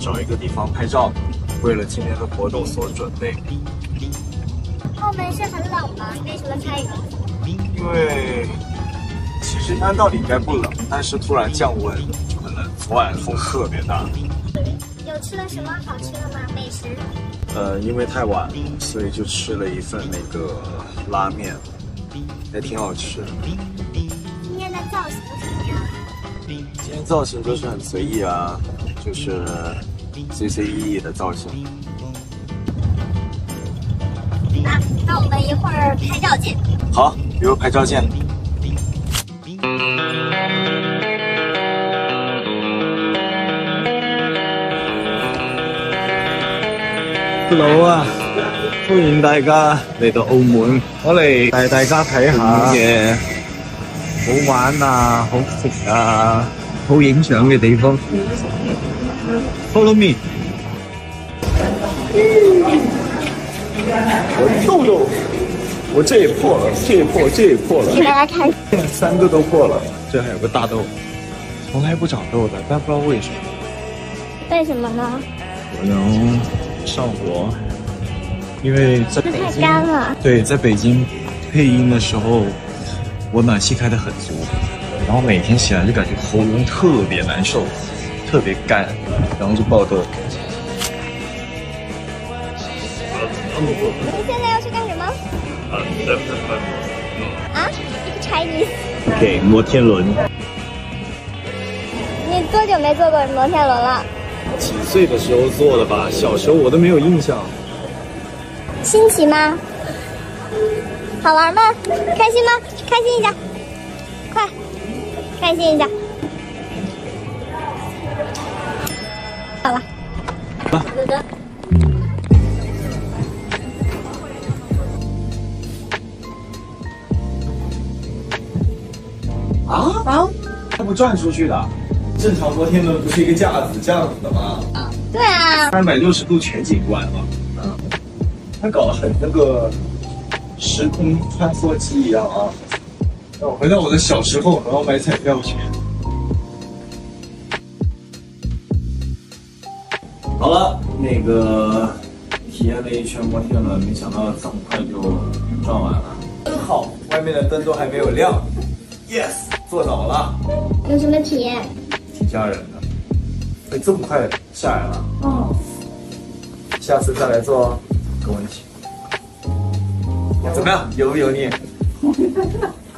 找一个地方拍照，为了今天的活动所准备。 澳门是很冷吗？为什么下雨？ 因为其实按道理应该不冷，但是突然降温就很冷。昨晚风特别大。 有吃了什么好吃的吗？美食？ 因为太晚了，所以就吃了一份那个拉面，还挺好吃的。 今天的造型怎么样？ 今天造型就是很随意啊，就是随随意意的造型。 那我们一会儿拍照见。 好，一会儿拍照见。Hello 啊，歡迎大家嚟到澳門，我嚟帶大家睇下嘅好玩啊、好食啊、好影相嘅地方。Follow me。我痘痘，我这也破了，这也破，这也破了。 给大家看 ，3个都破了，这还有个大痘，从来不长痘的，但不知道为什么。 为什么呢？ 可能上火，因为在北太京， 干了。 对，在北京配音的时候，我暖气开得很足，然后每天起来就感觉喉咙特别难受，特别干，然后就爆痘。 你现在要去干什么？啊 ？Chinese。 给摩天轮。 你多久没坐过摩天轮了？ 几岁的时候做的吧？小时候我都没有印象。 新奇吗？好玩吗？开心吗？开心一下，快，开心一下。好了，哥哥。 啊！它不转出去的。正常摩天轮不是一个架子这样子的吗？ 对啊。 360度全景观嘛。它搞得很那个时空穿梭机一样啊。让我回到我的小时候，然后买彩票去。好了，那个体验了一圈摩天轮，没想到这么快就转完了。真好，外面的灯都还没有亮。Yes， 做到了。 有什么体验？ 挺吓人的，会这么快下来了。 哦。 下次再来做，没问题。怎么样？油不油腻？